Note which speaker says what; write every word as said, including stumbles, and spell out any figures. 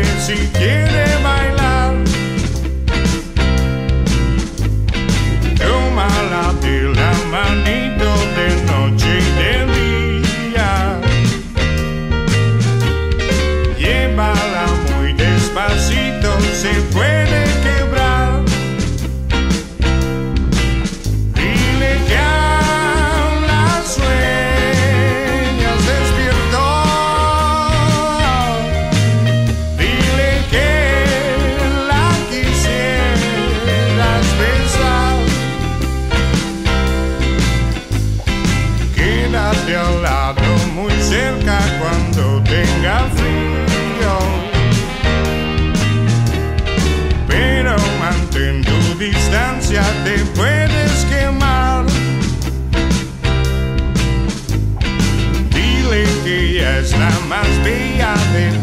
Speaker 1: sabe si quiere bailar. Tómala de la manito de noche y de día. Llévala muy despacito, se puede quebrar. Dile que a las sueños despiertó. Dile que la quisieras besar. Quédate al lado, muy cerca cuando tenga frío, pero mantén tu distancia, te puedes quemar. Dile que ella es la más bella de